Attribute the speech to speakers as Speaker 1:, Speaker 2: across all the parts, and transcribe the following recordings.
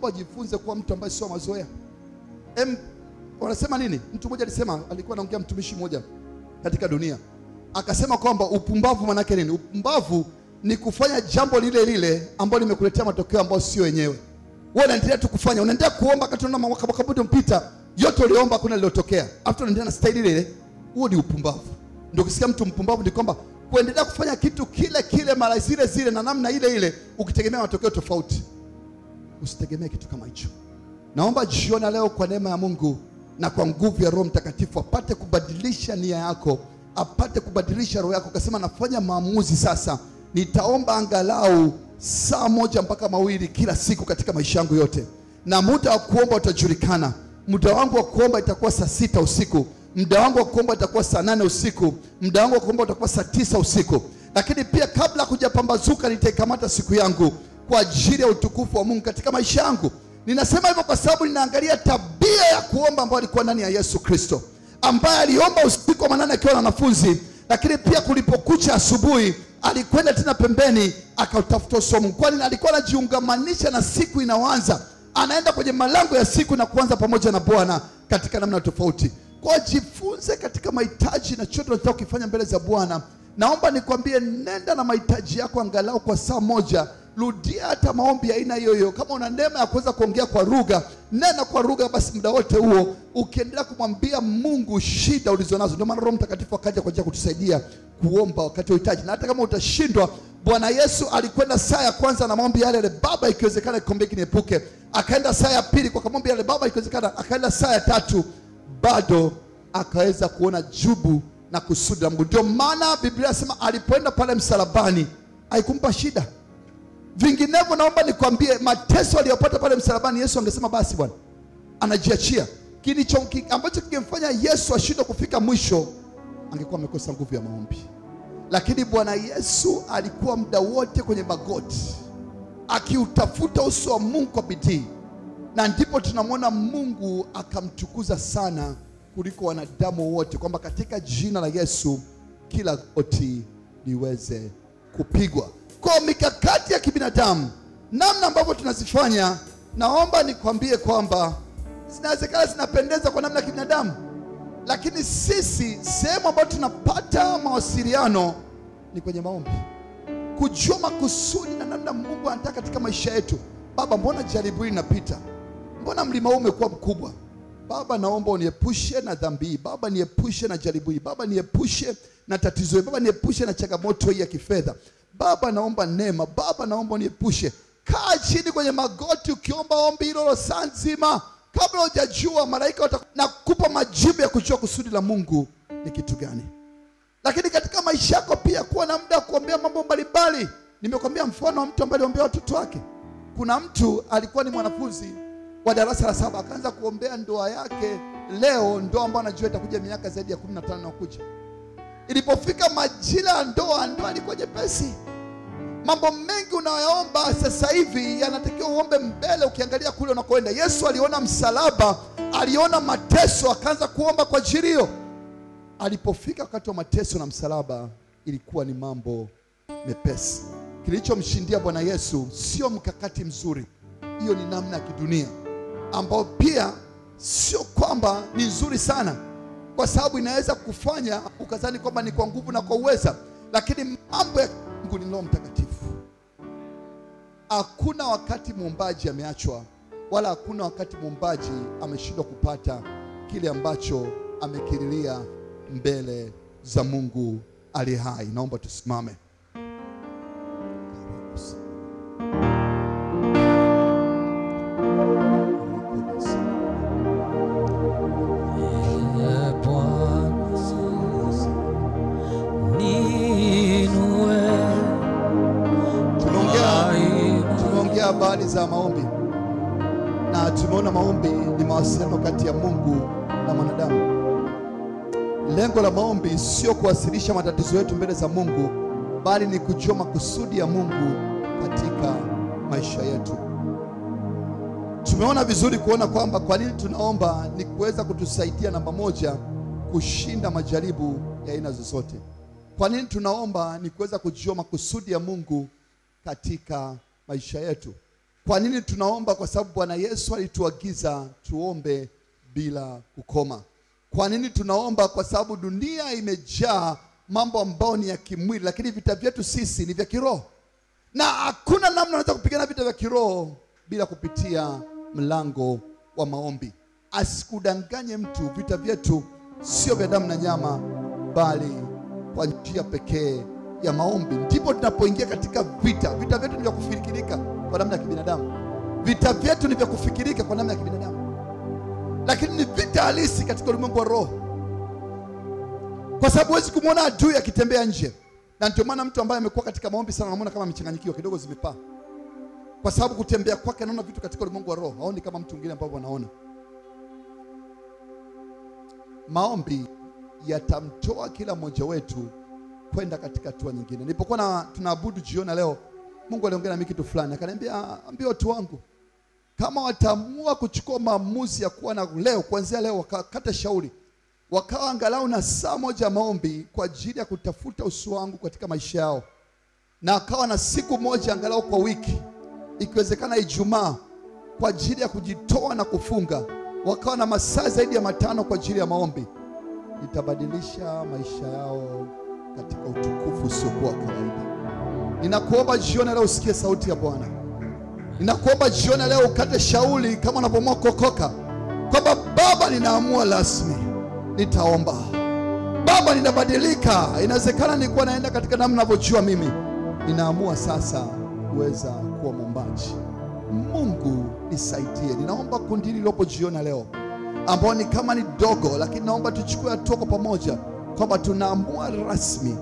Speaker 1: naomba ujifunze kuwa mtu ambaye sio mazoea. Wanasema nini? Mtu mmoja alisema, alikuwa anaongea mtumishi mmoja katika dunia. Akasema kwamba upumbavu maana yake nini? Upumbavu ni kufanya jambo lile lile ambalo limekuletea matokeo ambayo sio yenyewe. Wewe unaendelea tu kufanya, unaendelea kuomba wakati unaona mwaka mpita, yote uliomba hakuna lilotokea. After unaendelea na style ile, huo ni upumbavu. Ndio ukisikia mtu mpumbavu ni kwamba kuendelea kufanya kitu kile kile mara zile zile na namna ile ile ukitegemea matokeo tofauti. Usitegemee kitu kama hicho. Naomba jioni leo kwa neema ya Mungu na kwa nguvu ya Roho Mtakatifu apate kubadilisha nia yako, apate kubadilisha roho yako. Kasema nafanya maamuzi sasa, nitaomba angalau saa 1 mpaka 2 kila siku katika maisha yangu yote. Na muda wa kuomba utajulikana. Muda wangu wa kuomba itakuwa saa 6 usiku. Muda wangu wa kuomba itakuwa saa 8 usiku. Muda wangu wa kuomba utakuwa saa 9 usiku. Lakini pia kabla kujapambazuka nitaikamata siku yangu kwa ajili ya utukufu wa Mungu katika maisha yangu. Ninasema hivyo kwa sababu ninaangalia tabia ya kuomba ambayo alikuwa ndani ya Yesu Kristo, ambaye aliomba usiku wa manane akiwa na wanafunzi, lakini pia kulipokucha asubuhi alikwenda tena pembeni akautafuta uso wa Mungu. Kwani alikuwa anajiungamanisha na siku inaanza, anaenda kwenye malango ya siku na kuanza pamoja na Bwana katika namna tofauti. Kwa jifunze katika mahitaji na chochote unataka kufanya mbele za Bwana. Naomba nikwambie, nenda na mahitaji yako angalau kwa saa 1. Rudia hata maombi ya aina hiyo. Kama una neema ya kuweza kuongea kwa lugha, nena kwa lugha basi muda wote huo, ukiendelea kumwambia Mungu shida ulizonazo. Ndio maana Roho Mtakatifu akaja kwa ajili ya kutusaidia kuomba wakati unahitaji. Na hata kama utashindwa, Bwana Yesu alikwenda saa ya kwanza na maombi yale, Baba ikiwezekana kikombe kiniepuke. Akaenda saa ya pili kwa maombi yale, Baba ikiwezekana. Akaenda saa ya 3, bado akaweza kuona jibu na kusudi la Mungu. Ndio maana Biblia inasema alipoenda pale msalabani haikumpa shida. Vinginevyo naomba nikwambie, mateso aliyopata pale msalabani, Yesu angesema basi Bwana anajiachia. Ambacho kingemfanya Yesu ashindwe kufika mwisho, angekuwa amekosa nguvu ya maombi. Lakini Bwana Yesu alikuwa muda wote kwenye magoti akiutafuta uso wa Mungu kwa bidii, na ndipo tunamwona Mungu akamtukuza sana kuliko wanadamu wote, kwamba katika jina la Yesu kila goti liweze kupigwa. Kwa mikakati ya kibinadamu, namna ambavyo tunazifanya, naomba nikwambie kwamba zinawezekana zinapendeza kwa namna ya kibinadamu, lakini sisi sehemu ambayo tunapata mawasiliano ni kwenye maombi. Kujua makusudi na namna Mungu anataka katika maisha yetu. Baba, mbona jaribu hili linapita? Mbona mlima huu umekuwa mkubwa? Baba, naomba uniepushe na dhambi hii. Baba, niepushe na jaribu hii. Baba, niepushe na tatizo hili. Baba, niepushe na changamoto hii ya kifedha. Baba, naomba neema. Baba, naomba uniepushe. Kaa chini kwenye magoti ukiomba ombi hilo saa nzima. Kabla hujajua, malaika watakupa majibu ya kujua kusudi la Mungu ni kitu gani. Lakini katika maisha yako pia kuwa na muda kuombea mambo mbalimbali. Nimekwambia mfano wa mtu ambaye aliombea watoto wake. Kuna mtu alikuwa ni mwanafunzi wa darasa la 7, akaanza kuombea ndoa yake. Leo ndoa ambayo anajua itakuja miaka zaidi ya 15 na kuja. Ilipofika majira ya ndoa ilikuwa nyepesi. Mambo mengi unayoomba sasa hivi yanatakiwa uombe mbele ukiangalia kule unakoenda. Yesu aliona msalaba, aliona mateso, akaanza kuomba kwa ajili hiyo. Alipofika wakati wa mateso na msalaba, ilikuwa ni mambo mepesi. Kilichomshindia Bwana Yesu sio mkakati mzuri. Hiyo ni namna ya kidunia ambao pia sio kwamba ni nzuri sana, kwa sababu inaweza kufanya ukazani kwamba ni kwa nguvu na kwa uweza. Lakini mambo ya Mungu ni Roho Mtakatifu. Hakuna wakati muombaji ameachwa, wala hakuna wakati muombaji ameshindwa kupata kile ambacho amekirilia mbele za Mungu aliye hai. Naomba tusimame. Tumeongea habari za maombi, na tumeona maombi ni mawasiliano kati ya Mungu na mwanadamu. Lengo la maombi sio kuwasilisha matatizo yetu mbele za Mungu, bali ni kujua makusudi ya Mungu katika maisha yetu. Tumeona vizuri kuona kwamba kwa nini tunaomba ni kuweza kutusaidia, namba moja, kushinda majaribu ya aina zozote. Kwa nini tunaomba ni kuweza kujua makusudi ya Mungu katika maisha yetu. Kwa nini tunaomba? Kwa sababu Bwana Yesu alituagiza tuombe bila kukoma. Kwa nini tunaomba? Kwa sababu dunia imejaa mambo ambayo ni ya kimwili, lakini vita vyetu sisi ni vya kiroho. Na hakuna namna unaweza kupigana vita vya kiroho bila kupitia mlango wa maombi. Asikudanganye mtu, vita vyetu sio vya damu na nyama, bali kwa njia pekee ya maombi. Ndipo tunapoingia katika vita. Vita vyetu ni vya kufikirika kwa namna ya kibinadamu. Vita vyetu ni vya kufikirika kwa namna ya kibinadamu, lakini ni vita halisi katika ulimwengu wa roho, kwa sababu huwezi kumwona adui akitembea nje. Na ndio maana mtu ambaye amekuwa katika maombi sana anamuona kama amechanganyikiwa kidogo, zimepaa, kwa sababu kutembea kwake anaona vitu katika ulimwengu wa roho, haoni kama mtu mwingine ambao anaona. Maombi yatamtoa kila mmoja wetu kwenda katika hatua nyingine. Nilipokuwa tunaabudu jioni leo, Mungu aliongea na mimi kitu fulani, akaniambia ambia watu wangu kama wataamua kuchukua maamuzi ya kuwa na leo, kuanzia leo wakakata shauri, wakawa angalau na saa moja maombi kwa ajili ya kutafuta uso wangu katika maisha yao, na akawa na siku moja angalau kwa wiki, ikiwezekana Ijumaa, kwa ajili ya kujitoa na kufunga, wakawa na masaa zaidi ya 5 kwa ajili ya maombi, itabadilisha maisha yao katika utukufu usiokuwa kawaida. Ninakuomba jioni leo usikie sauti ya Bwana. Ninakuomba jioni leo ukate shauri kama unapoamua kuokoka, kwamba Baba, ninaamua rasmi, nitaomba. Baba, ninabadilika. Inawezekana nilikuwa naenda katika namna ninavyojua mimi, ninaamua sasa kuweza kuwa mwombaji. Mungu nisaidie. Ninaomba kundi lilopo jioni leo, ambao ni kama ni dogo, lakini naomba tuchukue hatua kwa pamoja, kwamba tunaamua rasmi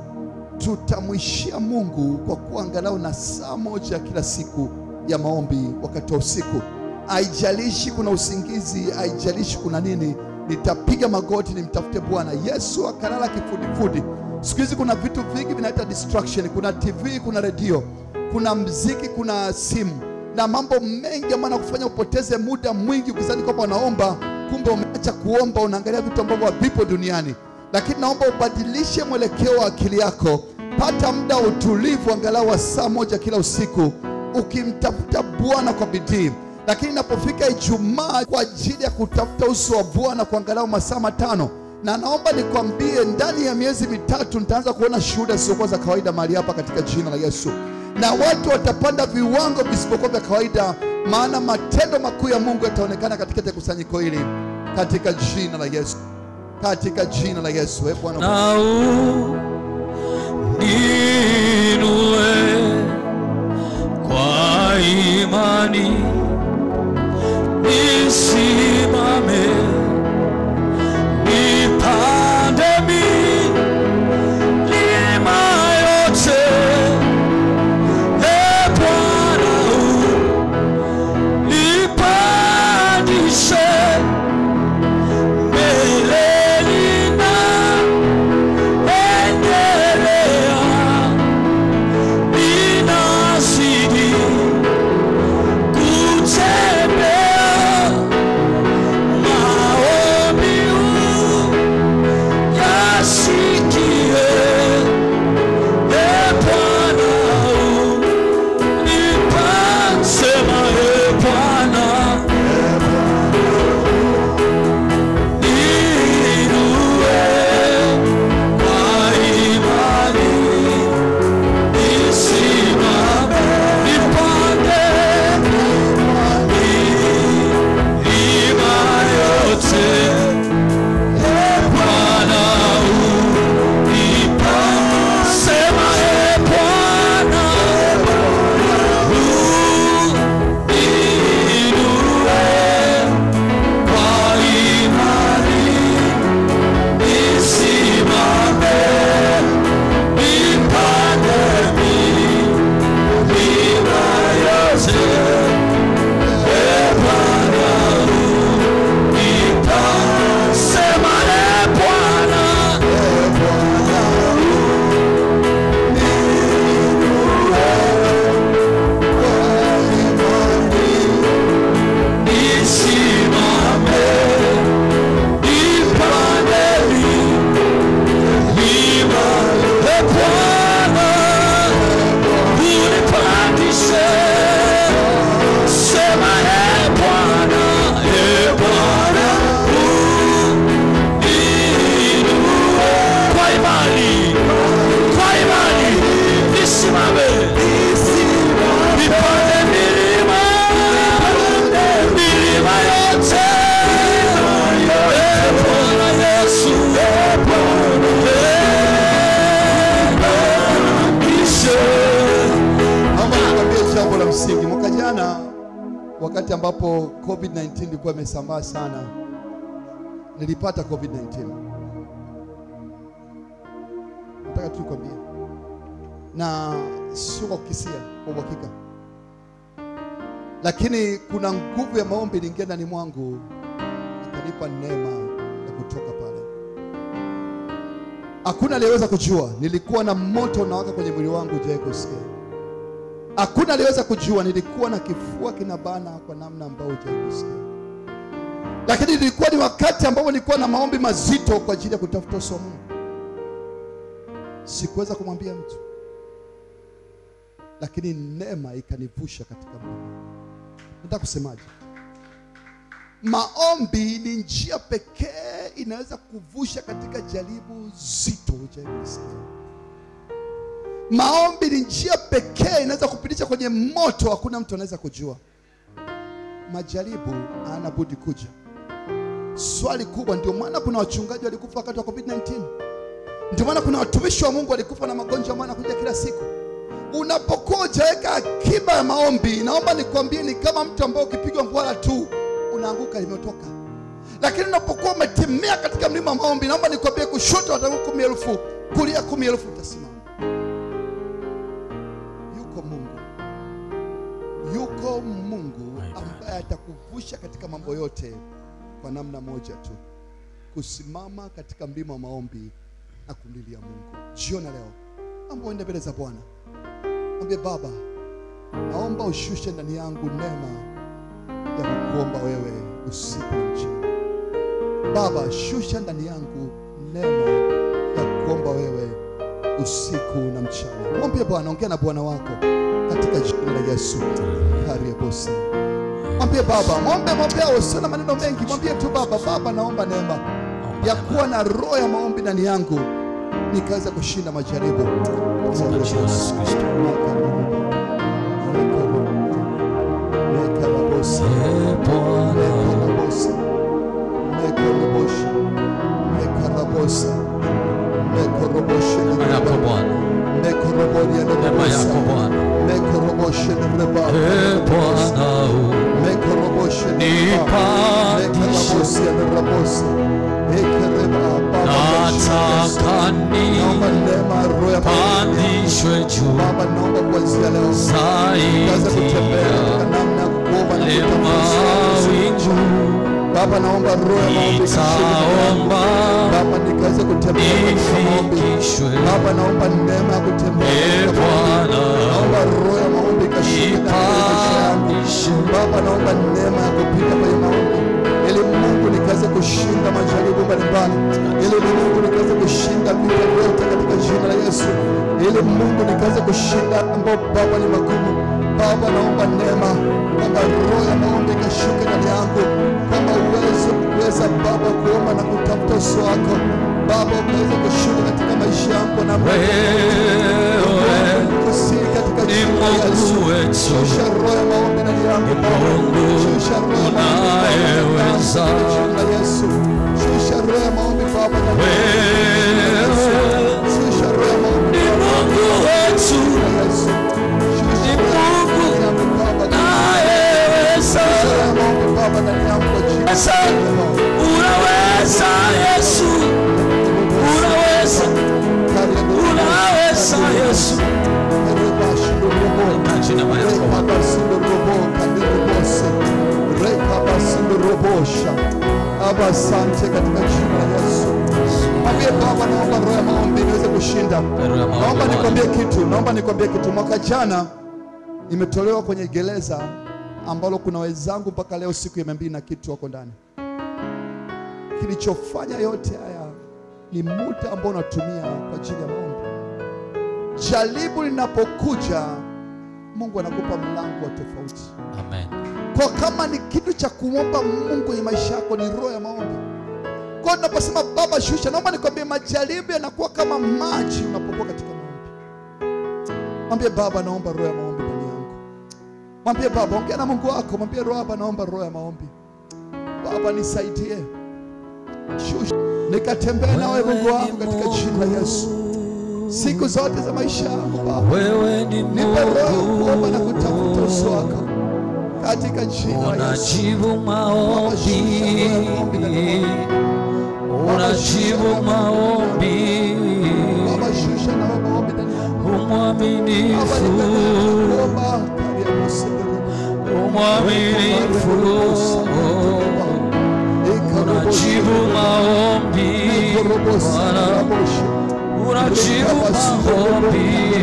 Speaker 1: tutamwishia Mungu kwa kuangalau na saa moja kila siku ya maombi wakati wa usiku. Haijalishi kuna usingizi, haijalishi kuna nini, nitapiga magoti nimtafute Bwana. Yesu akalala kifudifudi. Siku hizi kuna vitu vingi vinaita distraction. Kuna TV, kuna radio, kuna mziki, kuna simu, na mambo mengi ambayo yanakufanya upoteze muda mwingi ukizani kwamba unaomba, kumbe umeacha kuomba, unaangalia vitu ambavyo havipo duniani. Lakini naomba ubadilishe mwelekeo wa akili yako. Pata muda utulivu angalau wa saa moja kila usiku, ukimtafuta Bwana kwa bidii. Lakini inapofika Ijumaa kwa ajili ya kutafuta uso wa Bwana kwa angalau masaa 5. Na naomba nikwambie, ndani ya miezi 3 nitaanza kuona shuhuda zisizokuwa za kawaida mahali hapa katika jina la Yesu. Na watu watapanda viwango visivyokuwa vya kawaida, maana matendo makuu ya Mungu yataonekana katika kusanyiko hili katika jina la Yesu. Katika jina la Yesu. Bwana
Speaker 2: na uninue kwa imani, nisimame nipande milima yote. Bwana unipandishe
Speaker 3: Good
Speaker 1: ambapo COVID-19 ilikuwa imesambaa sana, nilipata COVID-19. Nataka tu nikwambie, na sio kwa kukisia, kwa uhakika, lakini kuna nguvu ya maombi iliingia ndani mwangu, ikanipa neema ya kutoka pale. Hakuna aliyeweza kujua nilikuwa na moto unawaka kwenye mwili wangu, hujawahi kusikia. Hakuna aliyeweza kujua nilikuwa na kifua kinabana kwa namna ambayo hujawahi kusikia. Lakini ilikuwa ni wakati ambapo nilikuwa na maombi mazito kwa ajili ya kutafuta uso wa Mungu. Sikuweza kumwambia mtu, lakini neema ikanivusha katika Mungu. Nataka kusemaje? Maombi ni njia pekee inaweza kuvusha katika jaribu zito hujawahi kusikia. Maombi ni njia pekee inaweza kupitisha kwenye moto hakuna mtu anaweza kujua. Majaribu hana budi kuja. Swali kubwa, ndio maana kuna wachungaji walikufa wakati wa COVID-19. Ndio maana kuna watumishi wa Mungu walikufa na magonjwa maana kuja kila siku. Unapokuwa hujaweka akiba ya maombi, naomba nikwambie ni kama mtu ambaye ukipigwa ngwala tu unaanguka limetoka. Lakini unapokuwa umetimia katika mlima wa maombi, naomba nikwambie kushoto watakuwa 10,000, kulia 10,000 utasimama. Yuko Mungu ambaye atakuvusha katika mambo yote kwa namna moja tu, kusimama katika mlima wa maombi na kumlilia Mungu. Jioni leo naomba uende mbele za Bwana. Mwambie Baba, naomba ushushe ndani yangu neema ya kukuomba wewe usiku na mchana. Baba, shusha ndani yangu neema ya kukuomba wewe usiku na mchana. Mwambie Bwana, ongea na Bwana wako katika jina la Yesu. Karibu sana. Mwambie Baba, mwombe usio na maneno mengi. Mwambie tu Baba, naomba neema ya kuwa na roho ya maombi ndani yangu nikaweza kushinda majaribu.
Speaker 2: Pandishwe juu
Speaker 1: Baba, naomba kuanzia leo kaza kutembea namna kuomba na
Speaker 2: wingu.
Speaker 1: Baba, naomba roho ya maombi
Speaker 2: nitaomba
Speaker 1: Baba, nikaze kutembea kwa maombi. Baba, naomba neema ya kutembea kwa maombi. Naomba roho ya maombi kashika maisha yangu. Baba, naomba neema ya kupita kwenye maombi ili Mungu nikaze kushinda majaribu mbalimbali, ili Mungu nikaze kushinda vita vyote katika jina la Yesu, ili Mungu nikaze kushinda ambao Baba ni magumu. Baba, naomba neema kwamba roho ya maombi kashuke ndani yangu, kwamba uweze Baba kuomba na kutafuta uso wako. Baba, uweze kushuka katika maisha yangu na wewe kusii katika jina la Yesu. Shusha roho ya maombi ndani yangu Baba. Shusha roho ya maombi katika jina la Yesu. Shusha roho ya maombi Baba ndani yangu. Shusha roho ya maombi Mungu wetu. Yesu. Shusha Mungu Baba naweza. Shusha roho ya maombi Baba ndani yangu kwa jina la Yesu. Unaweza Yesu. Unaweza. Unaweza Yesu. Jina la Yesu. Asante katika jina la Yesu. Mwambie Baba, naomba roho ya maombi niweze kushinda. Naomba nikwambie kitu. Mwaka jana nimetolewa kwenye gereza ambalo kuna wenzangu mpaka leo siku ya 200 na kitu wako ndani. Kilichofanya yote haya ni muda ambao unatumia kwa ajili ya maombi. Jaribu linapokuja, Mungu anakupa mlango wa tofauti.
Speaker 2: Amen.
Speaker 1: Kwa kama ni kitu cha kuomba Mungu kwenye maisha yako ni roho ya maombi. Kwa tunaposema Baba shusha, naomba nikwambie majaribu yanakuwa kama maji unapokuwa katika maombi. Mwambie Baba, naomba roho ya maombi ndani yangu. Mwambie Baba, ongea na Mungu wako, mwambie Baba, naomba roho ya maombi. Baba, nisaidie. Shusha nikatembea nawe Mungu wangu katika jina la Yesu. Siku zote za maisha yangu Baba,
Speaker 2: wewe ni
Speaker 1: nipe roho kuomba na kutafuta uso wako. katika jina la Yesu.
Speaker 2: Unajibu maombi, unajibu maombi,
Speaker 1: Baba shusha na maombi ndani yangu.
Speaker 2: umwaminifu, umwaminifu, unajibu maombi, Bwana, unajibu maombi,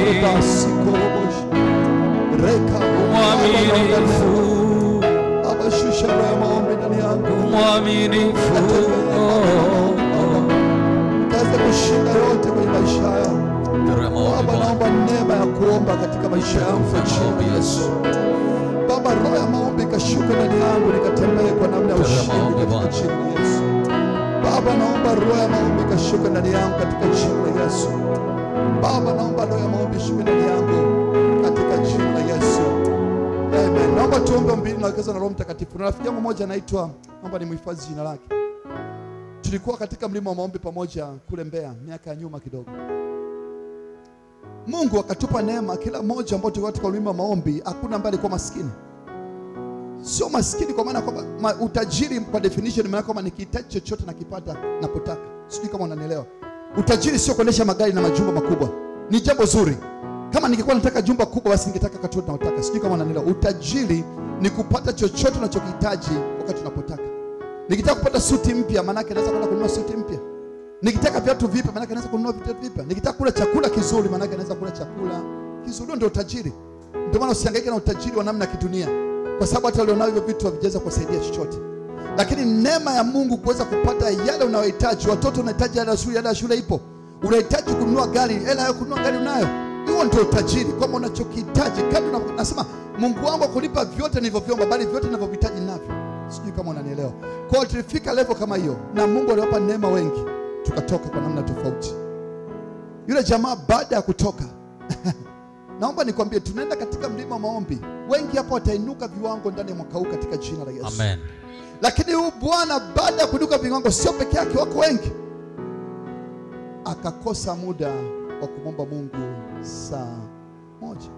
Speaker 2: umwaminifu,
Speaker 1: Baba shusha na maombi ndani yangu.
Speaker 2: umwaminifu,
Speaker 1: Kaza kushinda yote kwenye maisha yangu. Baba naomba neema ya kuomba katika maisha yangu kwa jina la Yesu. Baba roho ya maombi kashuka ndani yangu nikatembee kwa namna ya ushindi katika jina la Yesu. Baba naomba roho ya maombi kashuka ndani yangu katika jina la Yesu. Baba naomba roho ya maombi shuka ndani yangu katika jina la Yesu. Amen. Naomba tuombe mbili na ongeza na Roho Mtakatifu. Na rafiki yangu mmoja anaitwa, naomba nimhifadhi jina lake. Tulikuwa katika mlima wa maombi pamoja kule Mbeya miaka ya nyuma kidogo. Mungu akatupa neema kila mmoja ambao tulikuwa katika mlima wa maombi, hakuna ambaye alikuwa maskini. Sio maskini kwa maana kwamba utajiri kwa definition maana kwamba nikihitaji chochote nakipata napotaka. Sijui kama unanielewa. Utajiri sio kuendesha magari na majumba makubwa. Ni jambo zuri. Kama ningekuwa nataka jumba kubwa basi ningetaka wakati wote naotaka. Sijui kama unanielewa. Utajiri ni kupata chochote unachokihitaji wakati unapotaka. Nikitaka kupata suti mpya maana yake naweza kwenda kununua suti mpya. Nikitaka viatu vipya maana yake naweza kununua viatu vipya. Nikitaka kula chakula kizuri maana yake naweza kula chakula kizuri. Ndio utajiri. Ndio maana usihangaike na utajiri wa namna ya kidunia. Kwa sababu hata walionao hivyo vitu havijaweza kusaidia chochote. Lakini neema ya Mungu kuweza kupata yale unayohitaji. Watoto unahitaji ada ya shule ipo. Unahitaji kununua gari, hela ya kununua gari unayo. Hiyo ndio utajiri. Kama unachokihitaji, kadri nasema Mungu wangu akulipa vyote nilivyoviomba, bali vyote ninavyohitaji ninavyo. Sijui kama unanielewa. Kwa hiyo tulifika level kama hiyo na Mungu aliwapa neema wengi. Tukatoka kwa namna tofauti. Yule jamaa baada ya kutoka naomba nikwambie tunaenda katika mlima wa maombi. Wengi hapo watainuka viwango ndani ya mwaka huu katika jina la Yesu.
Speaker 2: Amen.
Speaker 1: Lakini huyu bwana baada ya kuinuka viwango sio peke yake, wako wengi. Akakosa muda wa kumwomba Mungu saa moja.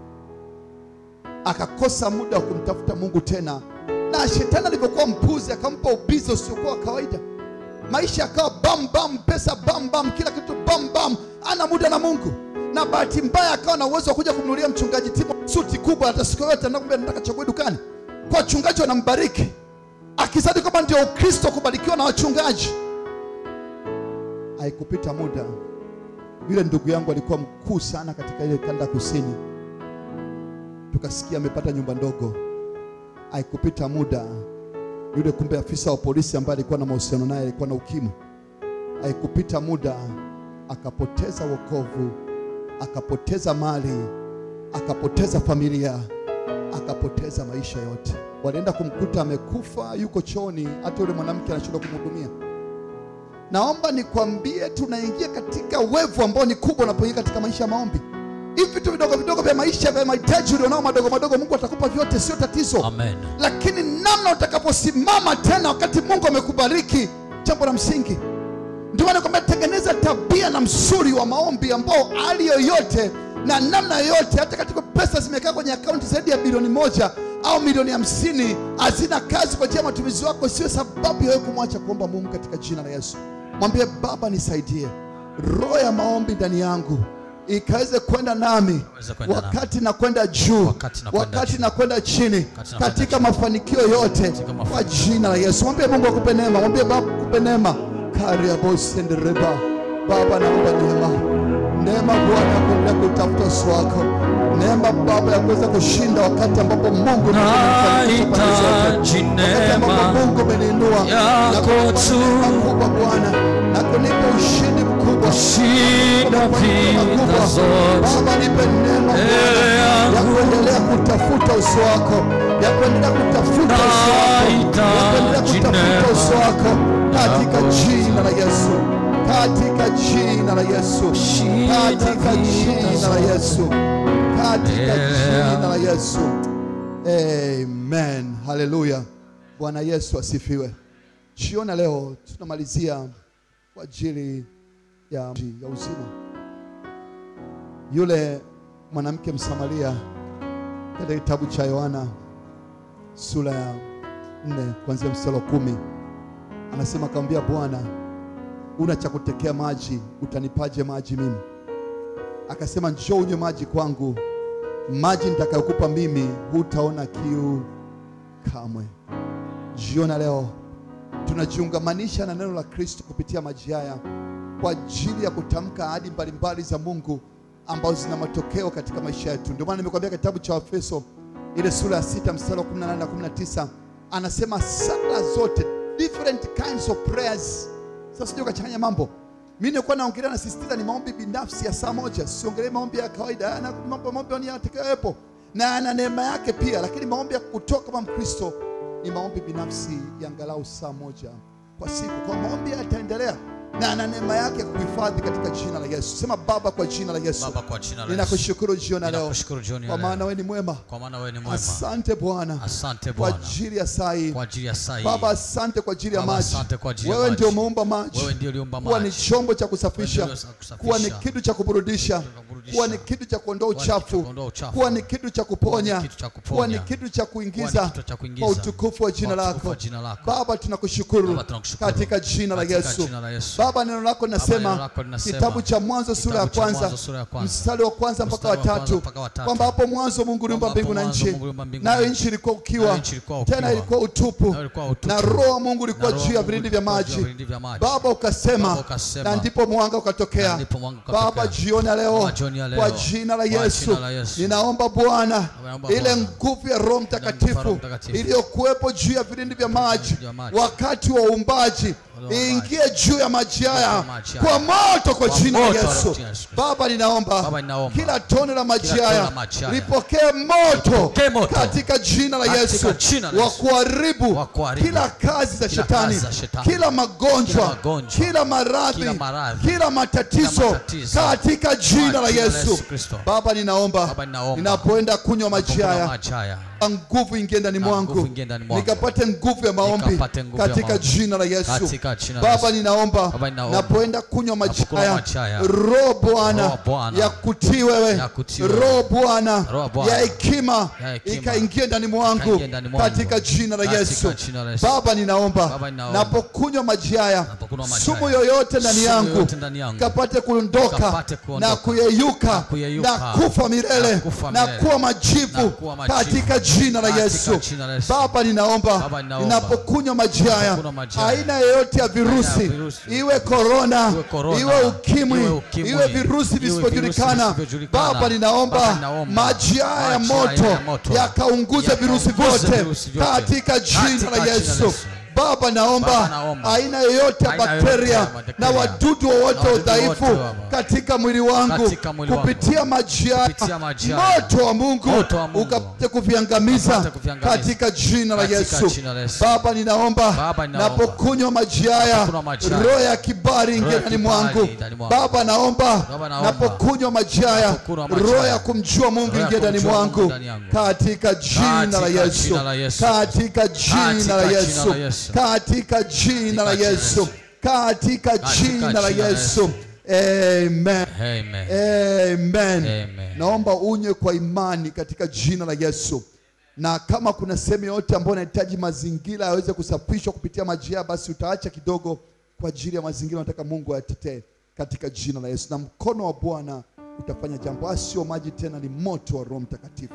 Speaker 1: Akakosa muda wa kumtafuta Mungu tena. Na shetani alivyokuwa mpuzi akampa ubizi usiokuwa kawaida. Maisha yakawa bam bam, pesa bam bam, kila kitu bam bam, ana muda na Mungu. Na bahati mbaya akawa na uwezo wa kuja kumnunulia mchungaji Timo suti kubwa, hata siku yote anakuambia nataka chague dukani. Kwa wachungaji wanambariki. Akizadi kama ndio Ukristo kubarikiwa na wachungaji. Haikupita muda. Yule ndugu yangu alikuwa mkuu sana katika ile kanda kusini. Tukasikia amepata nyumba ndogo. Haikupita muda. Yule kumbe afisa wa polisi ambaye alikuwa na mahusiano naye alikuwa na ukimwi. Haikupita muda akapoteza wokovu, akapoteza mali, akapoteza familia, akapoteza maisha yote. Walienda kumkuta amekufa, yuko chooni, hata yule mwanamke anashindwa kumhudumia. Naomba nikwambie tunaingia katika wevu ambao ni kubwa unapoingia katika maisha ya maombi. Hivi vitu vidogo vidogo vya maisha vya mahitaji ulionao madogo madogo Mungu atakupa vyote, sio tatizo.
Speaker 2: Amen.
Speaker 1: Lakini namna utakaposimama tena wakati Mungu amekubariki, jambo la msingi. Ndio maana kwamba tengeneza tabia na msuri wa maombi ambao hali yoyote na namna yoyote, hata katika pesa zimekaa kwenye akaunti zaidi ya bilioni 1 au milioni 50 hazina kazi kwa ajili ya matumizi wako, sio sababu ya wewe kumwacha kuomba Mungu katika jina la Yesu. Mwambie Baba nisaidie. Roho ya maombi ndani yangu ikaweze kwenda nami wakati na kwenda juu, wakati na kwenda chini, katika mafanikio yote kwa jina la Yesu. Mwambie Mungu akupe neema, mwambie Baba akupe neema. Karia bosi ndereba. Baba naomba neema. Neema Bwana ya kuendelea kutafuta uso wako. Neema Baba ya kuweza kushinda wakati ambapo Mungu
Speaker 2: nahitaji neema
Speaker 1: ameniinua
Speaker 2: yako tu
Speaker 1: kubwa Bwana na kunipa ushindi mkubwa,
Speaker 2: shinda vita zote.
Speaker 1: Baba nipe neema ya kuendelea kutafuta uso wako, ya kuendelea kutafuta uso wako, ya kuendelea kutafuta uso wako katika jina la Yesu, katika jina la Yesu, katika jina la Yesu, katika jina la Yesu. Amen. Haleluya. Bwana Yesu asifiwe. Jioni leo tunamalizia kwa ajili ya uzima. Yule mwanamke Msamaria katika kitabu cha Yohana sura ya 4 kuanzia mstari wa 10. Anasema akamwambia Bwana, una cha kutekea maji, utanipaje maji mimi? Akasema njoo unywe maji kwangu, maji nitakayokupa mimi hutaona kiu kamwe. Jiona leo tunajiungamanisha na neno la Kristo kupitia maji haya kwa ajili ya kutamka ahadi mbalimbali za Mungu ambazo zina matokeo katika maisha yetu. Ndio maana nimekwambia kitabu cha Efeso ile sura ya 6 mstari wa 18 na 19 anasema sala zote, different kinds of prayers. Sasa sio kachanganya mambo. Mimi nilikuwa naongelea na sisitiza ni maombi binafsi ya saa moja, siongelee maombi ya kawaida. Na maombi ni yatakayepo na ana neema yake pia, lakini maombi ya kutoka kama Mkristo ni maombi binafsi ya angalau saa moja kwa siku. Kwa maombi yataendelea na ana neema yake kuhifadhi katika jina la Yesu. Sema Baba, kwa jina la Yesu.
Speaker 2: Baba, kwa jina la Yesu.
Speaker 1: Ninakushukuru jioni leo. Kwa maana wewe ni mwema.
Speaker 2: Kwa maana wewe ni mwema.
Speaker 1: Asante Bwana.
Speaker 2: Asante
Speaker 1: Kwa
Speaker 2: Bwana.
Speaker 1: ajili ya saa hii.
Speaker 2: Kwa ajili ya saa hii.
Speaker 1: Baba, asante kwa ajili ya
Speaker 2: Baba,
Speaker 1: maji.
Speaker 2: asante kwa ajili ya
Speaker 1: Wewe
Speaker 2: maji.
Speaker 1: ndio umeumba maji.
Speaker 2: Wewe ndio uliumba
Speaker 1: Kuwa ni
Speaker 2: maji.
Speaker 1: chombo cha kusafisha.
Speaker 2: Wewe ndio kusafisha.
Speaker 1: Kuwa ni kitu cha kuburudisha. Kuwa ni kitu cha kuondoa uchafu. Kuwa ni kitu cha kuponya. Kuwa ni kitu cha kuingiza kwa utukufu wa jina lako. Baba, tunakushukuru katika jina la Yesu. Baba, neno lako linasema kitabu cha Mwanzo sura ya kwanza mstari wa kwanza mpaka wa 3 kwamba hapo mwanzo Mungu aliumba mbingu na nchi, nayo nchi ilikuwa ukiwa, tena ilikuwa utupu, na roho wa Mungu ilikuwa juu ya vilindi vya maji. Baba, ukasema, na ndipo mwanga ukatokea. Baba, jioni leo kwa jina la Yesu ninaomba Bwana, ile nguvu ya Roho Mtakatifu iliyokuwepo juu ya vilindi vya maji wakati wa uumbaji ingie juu ya maji haya kwa moto kwa jina la Yesu. Baba, ninaomba kila tone la maji haya lipokee moto katika jina la Yesu, wa kuharibu kila kazi za shetani, kila magonjwa, kila maradhi, kila matatizo katika jina la Yesu. Baba, ninaomba ninapoenda kunywa maji haya, nguvu ingie ndani mwangu, nikapate nguvu ya maombi katika jina la Yesu. Baba, ninaomba napoenda kunywa maji haya, Roho Bwana ya kutii wewe, Roho Bwana ya hekima ikaingie ndani mwangu katika jina la Yesu. Baba, ninaomba napokunywa maji haya, sumu yoyote ndani yangu kapate kuondoka na kuyeyuka na kufa milele na kuwa majivu katika jina la Yesu. Baba, ninaomba ninapokunywa maji haya, aina yoyote ya virusi, iwe korona, iwe ukimwi, iwe virusi visivyojulikana, Baba, ninaomba maji haya ya moto yakaunguze virusi vyote katika jina la Yesu. Baba, naomba aina yoyote ya bakteria na wadudu wowote udhaifu katika mwili wangu kupitia maji haya, moto wa Mungu ukapate kuviangamiza katika jina la Yesu. Baba, ninaomba napokunywa maji haya, roho ya kibali ingie ndani mwangu. Baba, naomba napokunywa maji haya, roho ya kumjua Mungu ingie ndani mwangu katika jina la Yesu, katika jina la Yesu, katika jina la Yesu, katika jina la Yesu. Amen. Amen. Naomba unywe kwa imani katika jina la Yesu. Na kama kuna sehemu yote ambayo unahitaji mazingira yaweze kusafishwa kupitia maji haya, basi utaacha kidogo kwa ajili ya mazingira. Nataka Mungu ayatetee katika jina la Yesu, na mkono wa Bwana utafanya jambo. Sio maji tena, ni moto wa Roho Mtakatifu.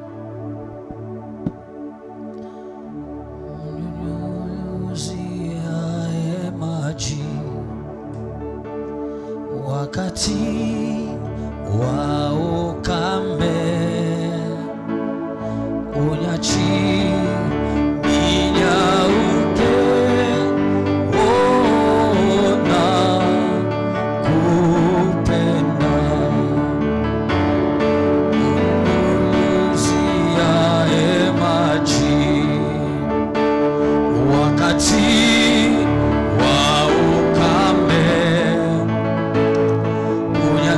Speaker 2: Maji wakati wa ukame, unyachi minyauke, ona kupenda unyunyuziaye maji wakati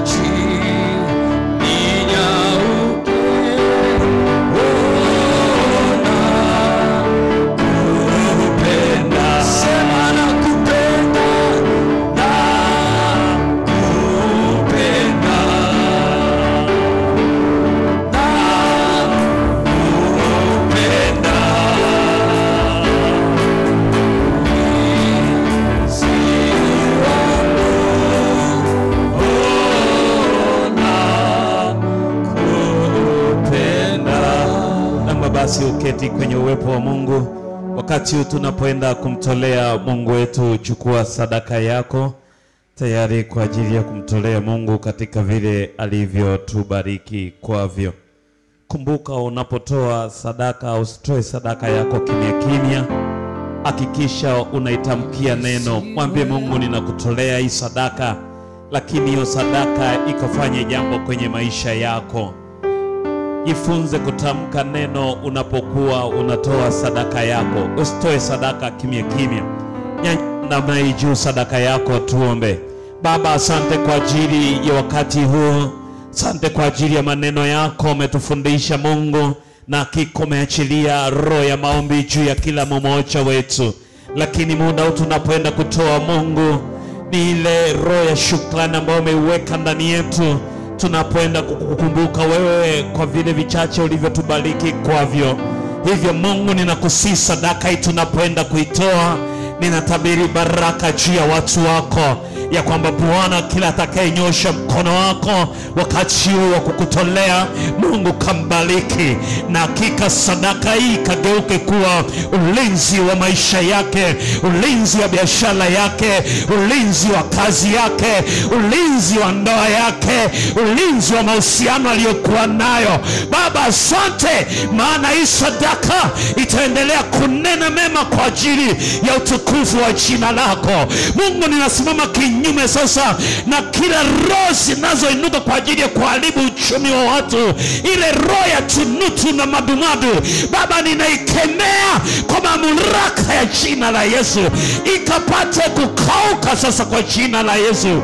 Speaker 3: basi uketi kwenye uwepo wa Mungu. Wakati huu tunapoenda kumtolea Mungu wetu, chukua sadaka yako tayari kwa ajili ya kumtolea Mungu katika vile alivyotubariki kwavyo. Kumbuka, unapotoa sadaka usitoe sadaka yako kimya kimya. Hakikisha unaitamkia neno. Mwambie Mungu, ninakutolea hii sadaka, lakini hiyo sadaka ikafanye jambo kwenye maisha yako. Jifunze kutamka neno unapokuwa unatoa sadaka yako. Usitoe sadaka kimya kimya. Nyanyua juu sadaka yako, tuombe. Baba, asante kwa ajili ya wakati huu. Asante kwa ajili ya maneno yako umetufundisha Mungu, na hakika umeachilia roho ya maombi juu ya kila mmoja wetu. Lakini muda huu tunapoenda kutoa Mungu, ni ile roho ya shukrani ambayo umeiweka ndani yetu. Tunapoenda kukukumbuka wewe kwa vile vichache ulivyotubariki kwavyo. Hivyo Mungu, ninakusihi sadaka hii tunapoenda kuitoa, ninatabiri baraka juu ya watu wako, ya kwamba Bwana, kila atakayenyosha mkono wako wakati huu wa kukutolea Mungu kambariki, na hakika sadaka hii kageuke kuwa ulinzi wa maisha yake, ulinzi wa biashara yake, ulinzi wa kazi yake, ulinzi wa ndoa yake, ulinzi wa mahusiano aliyokuwa nayo. Baba, asante, maana hii sadaka itaendelea kunena mema kwa ajili ya utukufu wa jina lako. Mungu, ninasimama kinyume sasa na kila roho zinazoinuka kwa ajili ya kuharibu uchumi wa watu, ile roho ya tunutu na madumadu. Baba, ninaikemea kwa mamlaka ya jina la Yesu, ikapate kukauka sasa kwa jina la Yesu.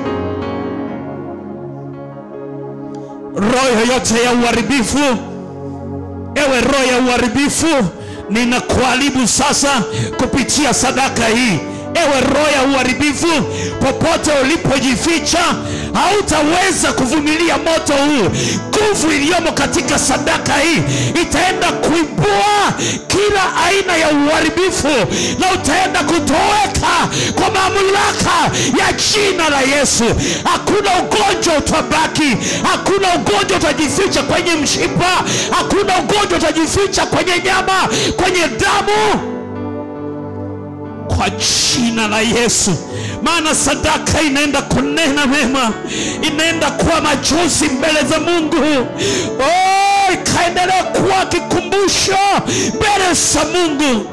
Speaker 3: Roho yoyote ya uharibifu, ewe roho ya uharibifu, ninakuharibu sasa kupitia sadaka hii. Ewe roho ya uharibifu, popote ulipojificha, hautaweza kuvumilia moto huu. Nguvu iliyomo katika sadaka hii itaenda kuibua kila aina ya uharibifu, na utaenda kutoweka kwa mamlaka ya jina la Yesu. Hakuna ugonjwa utabaki, hakuna ugonjwa utajificha kwenye mshipa, hakuna ugonjwa utajificha kwenye nyama, kwenye damu, kwa jina la Yesu. Maana sadaka inaenda kunena mema, inaenda kuwa machozi mbele za Mungu. Ikaendelea kuwa kikumbusho mbele za Mungu.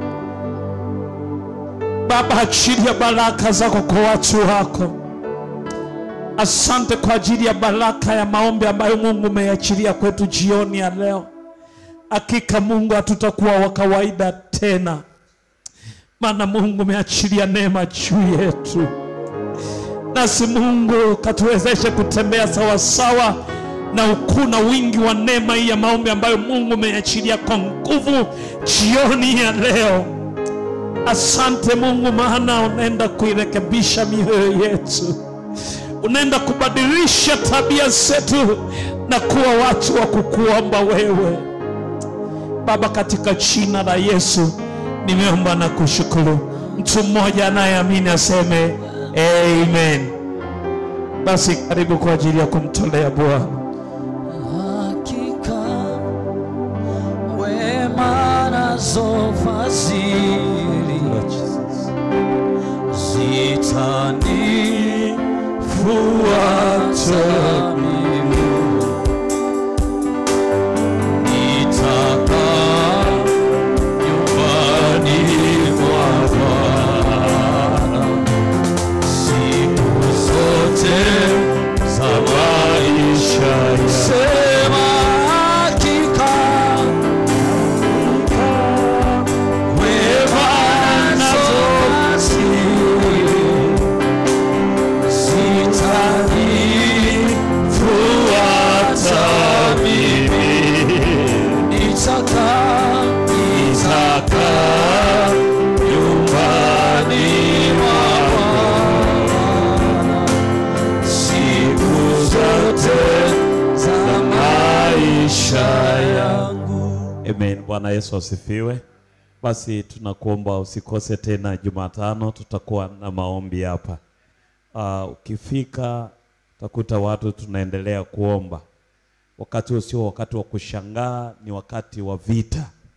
Speaker 3: Baba, ajili ya baraka zako kwa watu wako. Asante kwa ajili ya baraka ya maombi ambayo Mungu umeachilia kwetu jioni ya leo. Hakika Mungu, hatutakuwa wa kawaida tena, maana Mungu umeachilia neema juu yetu. Nasi Mungu, katuwezeshe kutembea sawa sawa na ukuu na wingi wa neema hii ya maombi ambayo Mungu umeachilia kwa nguvu jioni ya leo. Asante Mungu, maana unaenda kuirekebisha mioyo yetu, unaenda kubadilisha tabia zetu na kuwa watu wa kukuomba wewe. Baba, katika jina la Yesu nimeomba na kushukuru. Mtu mmoja anayeamini aseme amen. Basi karibu kwa ajili ya kumtolea Bwana.
Speaker 2: Hakika wema nazo fadhili zitanifuata mimi, nitakaa nyumbani mwa Bwana siku zote za maisha yangu. Sema hakika wema nazo fadhili zitanifuata mimi, nitakaa nyumbani mwa Bwana siku zote za maisha yangu.
Speaker 3: Amen. Bwana Yesu asifiwe. Basi tunakuomba usikose tena Jumatano, tutakuwa na maombi hapa. Ukifika utakuta watu tunaendelea kuomba. Wakati usio wakati wa kushangaa, ni wakati wa vita.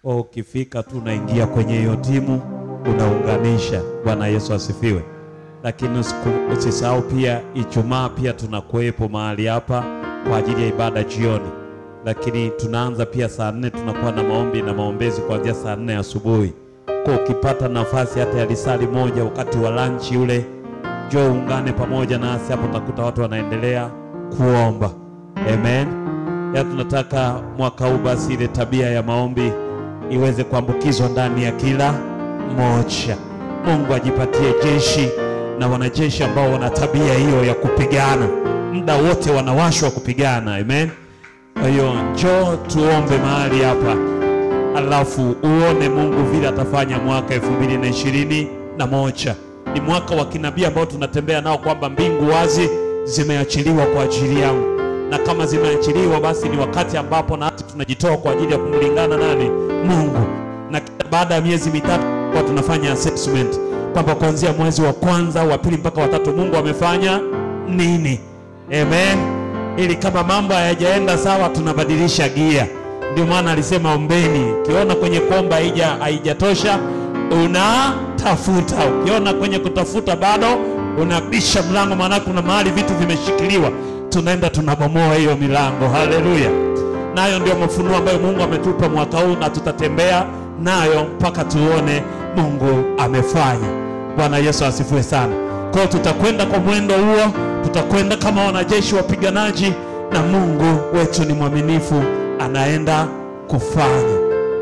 Speaker 3: Ukifika tu unaingia kwenye hiyo timu, unaunganisha. Bwana Yesu asifiwe. Lakini usisahau pia Ijumaa pia tunakuepo mahali hapa kwa ajili ya ibada jioni. Lakini tunaanza pia saa 4, tunakuwa na maombi na maombezi kuanzia saa 4 asubuhi. Kwa ukipata nafasi hata ya lisali moja wakati wa lunch ule, njoo ungane pamoja nasi hapo, utakuta watu wanaendelea kuomba. Amen. Ya tunataka mwaka huu basi ile tabia ya maombi iweze kuambukizwa ndani ya kila mmoja. Mungu ajipatie jeshi na wanajeshi ambao wana tabia hiyo ya kupigana. Muda wote wanawashwa kupigana. Amen. Kwa hiyo njoo tuombe mahali hapa. Alafu uone Mungu vile atafanya mwaka 2021. Ni mwaka wa kinabii ambao tunatembea nao kwamba mbingu wazi zimeachiliwa kwa ajili yangu. Na kama zimeachiliwa basi ni wakati ambapo na tunajitoa kwa ajili ya kumlingana nani? Mungu. Na baada ya miezi mitatu kwa tunafanya assessment kwamba kuanzia mwezi wa kwanza, wa pili mpaka wa tatu Mungu amefanya nini? Amen. Ili kama mambo hayajaenda sawa tunabadilisha gia. Ndio maana alisema ombeni. Ukiona kwenye kuomba haijatosha unatafuta. Ukiona kwenye kutafuta bado unabisha mlango, maana kuna mahali vitu vimeshikiliwa. Tunaenda tunabomoa hiyo milango. Haleluya. Nayo ndio mafunuo ambayo Mungu ametupa mwaka huu, na tutatembea nayo mpaka tuone Mungu amefanya. Bwana Yesu asifiwe sana. Kwa hiyo tutakwenda kwa mwendo huo, tutakwenda kama wanajeshi wapiganaji, na Mungu wetu ni mwaminifu, anaenda kufanya.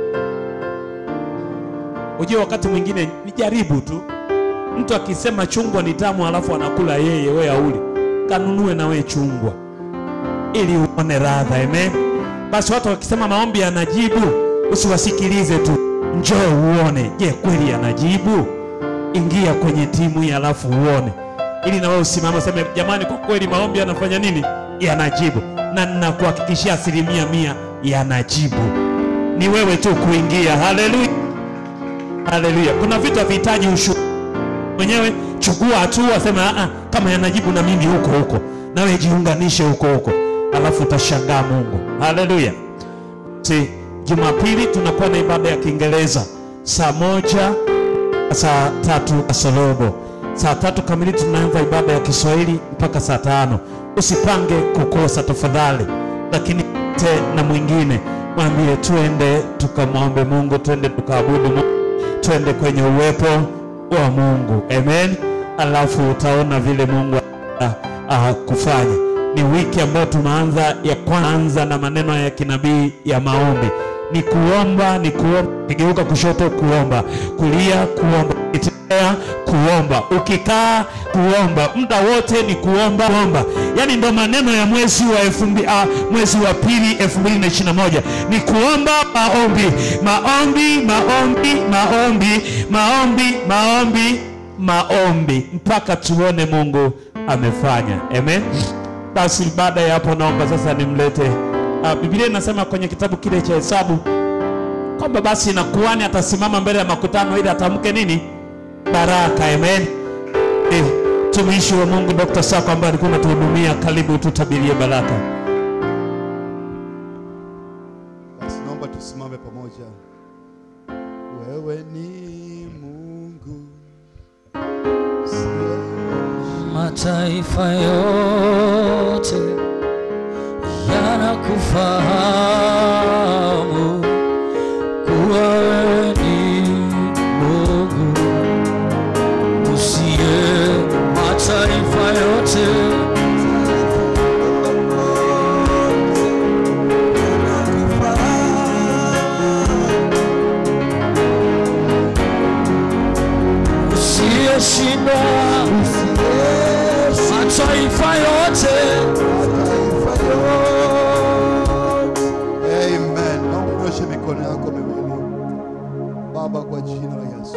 Speaker 3: Unajua wakati mwingine ni jaribu tu. Mtu akisema chungwa ni tamu alafu anakula yeye, wewe hauli. Kanunue na wewe chungwa ili uone radha. Amen. Basi watu wakisema maombi yanajibu, usiwasikilize tu. Njoo uone, je, kweli yanajibu? Ingia kwenye timu hii alafu uone. Ili na wewe usimame useme jamani, kwa kweli maombi yanafanya nini? Yanajibu. Na ninakuhakikishia 100% yanajibu. Ni wewe tu kuingia. Haleluya. Haleluya. Kuna vitu havihitaji ushuhuda. Mwenyewe chukua hatua, sema kama yanajibu na mimi huko. Na wewe jiunganishe huko. Alafu utashangaa Mungu. Haleluya. Jumapili tunakuwa na ibada ya Kiingereza saa 1 saa 3 kasorobo. Saa 3 kamili tunaanza ibada ya Kiswahili mpaka saa 5. Usipange kukosa tafadhali. Lakini na mwingine mwambie twende tukamwombe Mungu, twende tukaabudu Mungu, twende kwenye uwepo wa Mungu. Amen. Alafu utaona vile Mungu kufanya. Ni wiki ambayo tunaanza ya kwanza na maneno ya kinabii ya maombi. Ni kuomba, kigeuka kushoto kuomba, kulia kuomba, ukitembea kuomba, ukikaa kuomba, muda wote ni kuomba. Yaani ndo maneno ya mwezi wa pili 2021 ni kuomba, maombi mpaka tuone Mungu amefanya. Amen. Basi baada ya hapo naomba sasa nimlete Biblia inasema kwenye kitabu kile cha Hesabu kwamba basi na kuhani atasimama mbele ya makutano ili atamke nini? Baraka. Amen. Tumishi wa Mungu Dr. Sako ambaye alikuwa anatuhudumia, karibu tutabirie baraka.
Speaker 1: Basi naomba tusimame pamoja. Wewe ni Mungu,
Speaker 2: mataifa yote yanakufahamu kuwa wewe ni Mungu usiye. Mataifa yote usiyeshindwa, mataifa yote.
Speaker 1: Amen. Naomba unyoshe mikono yako miwili. Baba, kwa jina la Yesu,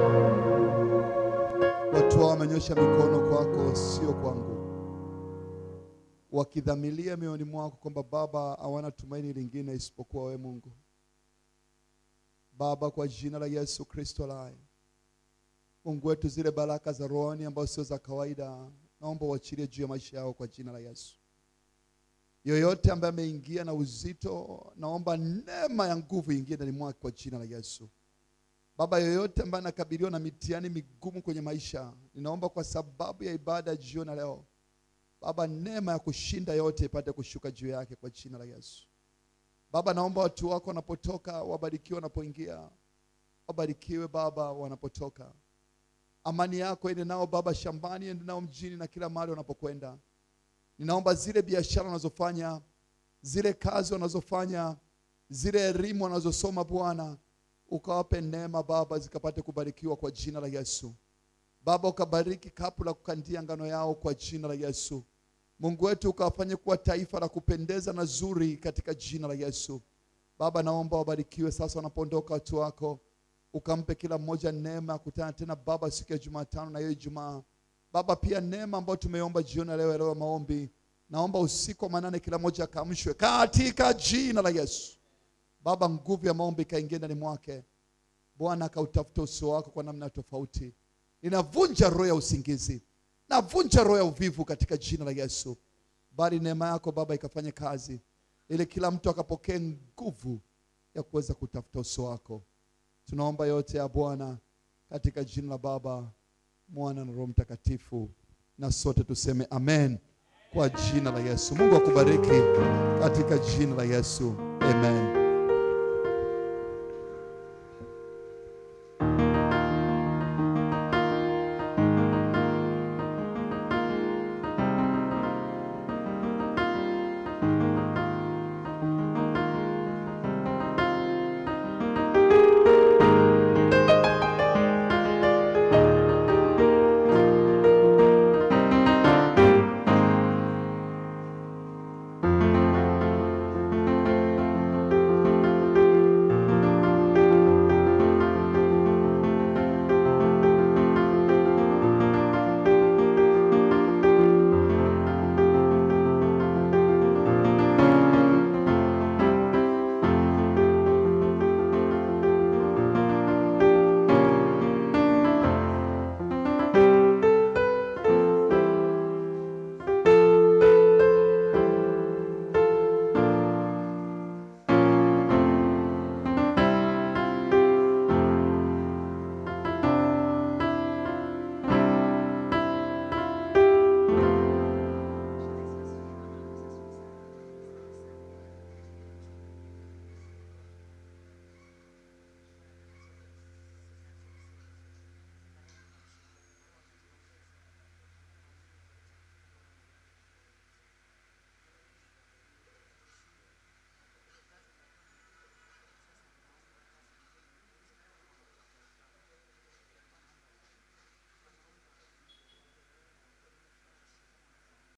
Speaker 1: watu hao wamenyosha mikono kwako, sio kwangu, wakidhamiria mioyoni mwako kwamba Baba hawana tumaini lingine isipokuwa wewe Mungu. Baba, kwa jina la Yesu Kristo lai, Mungu wetu, zile baraka za rohoni ambazo sio za kawaida, naomba uachilie juu ya maisha yao kwa jina la Yesu. Yoyote ambaye ameingia na uzito, naomba neema ya nguvu ingie ndani mwake kwa jina la Yesu. Baba, yoyote ambaye anakabiliwa na mitihani migumu kwenye maisha, ninaomba kwa sababu ya ibada jioni leo, Baba, neema ya kushinda yote ipate kushuka juu yake kwa jina la Yesu. Baba, naomba watu wako wanapotoka wabarikiwe, wanapoingia wabarikiwe Baba wanapotoka. Amani yako ende nao Baba shambani, ende nao mjini na kila mahali wanapokwenda. Ninaomba zile biashara wanazofanya, zile kazi wanazofanya, zile elimu wanazosoma Bwana, ukawape neema Baba zikapate kubarikiwa kwa jina la Yesu. Baba, ukabariki kapu la kukandia ngano yao kwa jina la Yesu. Mungu wetu, ukawafanye kuwa taifa la kupendeza na zuri katika jina la Yesu. Baba, naomba wabarikiwe sasa wanapoondoka watu wako. Ukampe kila mmoja neema kutana tena Baba siku ya Jumatano na hiyo Ijumaa. Baba, pia neema ambayo tumeomba jioni leo maombi, naomba usiku wa manane kila mmoja akamshwe katika jina la Yesu. Baba, nguvu ya maombi kaingia ndani mwake. Bwana, akautafuta uso wako kwa namna tofauti. Ninavunja roho ya usingizi, navunja roho ya uvivu katika jina la Yesu. Bali neema yako Baba ikafanye kazi, ili kila mtu akapokee nguvu ya kuweza kutafuta uso wako. Tunaomba yote ya Bwana katika jina la Baba, Mwana na Roho Mtakatifu, na sote tuseme amen kwa jina la Yesu. Mungu akubariki katika jina la Yesu. Amen.